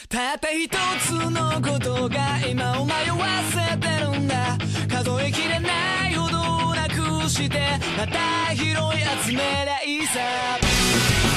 たった一つのことが今を迷わせてるんだ。数えきれないほどなくしてまた拾い集めりゃいいさ。